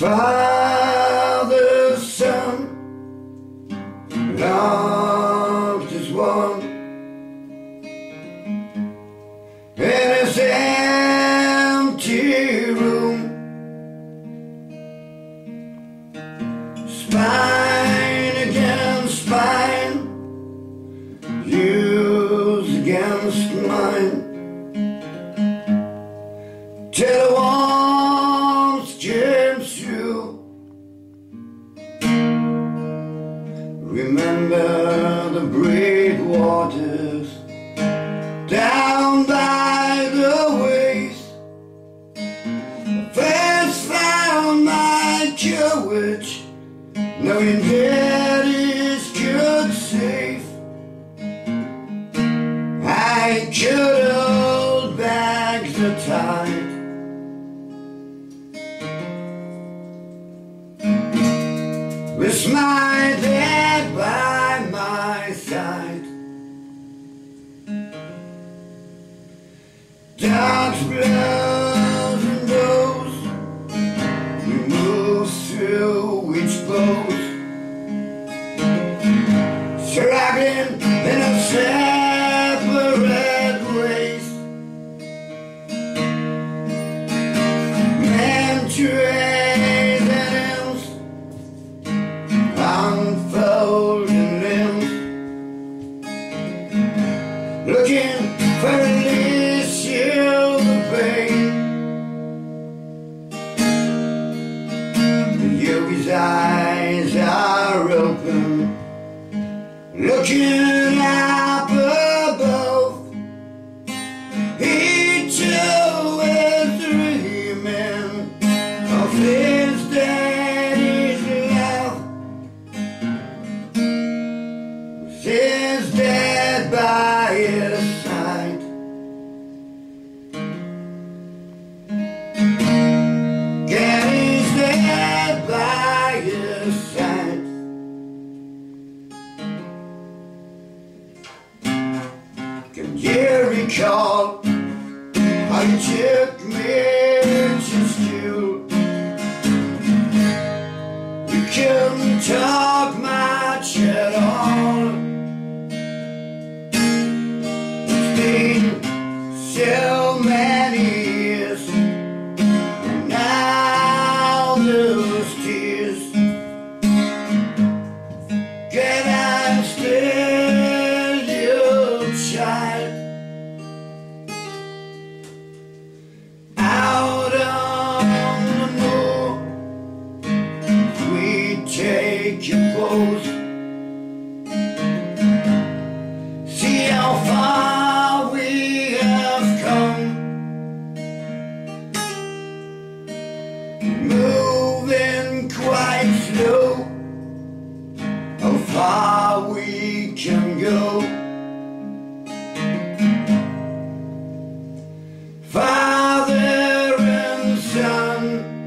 Father, Son, loved as one. In this empty room, spine against spine, yours against mine, till the warmth comes through. Remember the breakwaters down by the ways. First found my courage, knowing that it could save. I could hold back the tide. With my dad by my side, dogs blows and blows, we move through each pose, struggling in a separate ways. Men trade limbs, unfolding limbs, looking for release to the pain. The yogi's eyes are open, looking up above. He too is dreaming of his daddy's love. With his dad by his side, get his dad by his side. Can you recall how you took me to school? You couldn't talk much at all. It's been so many years, and now those tears, can I still your child? Out on the moor, we take your pose, see how far we have come, moving quite slow, how far we can go. Father and Son,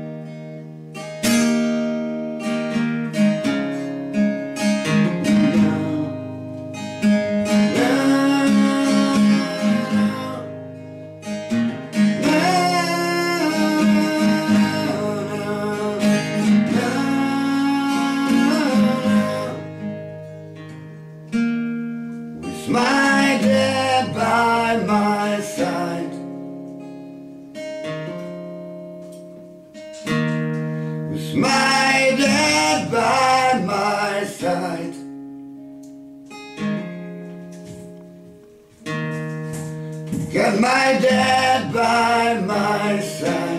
with my dad by my side, with my dad by my side, got my dad by my side.